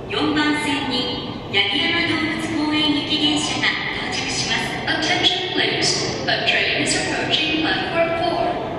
4番線に八木山動物公園行き電車が到着します。Attention please, a train is approaching platform 4.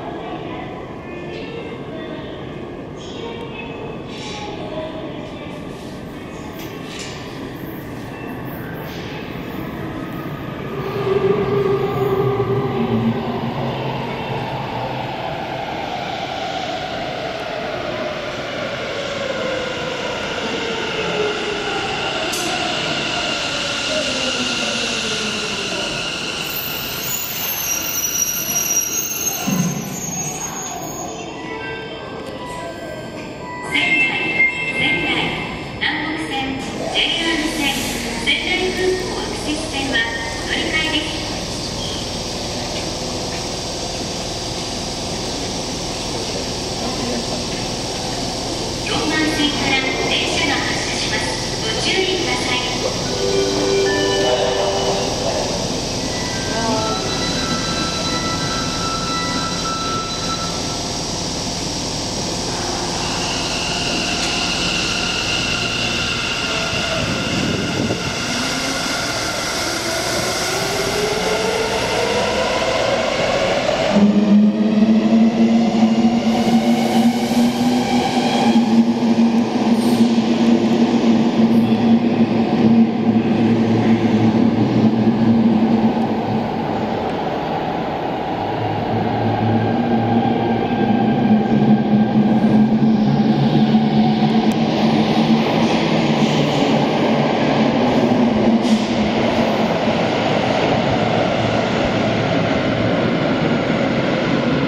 4番線から電車が発車します。ご注意ください。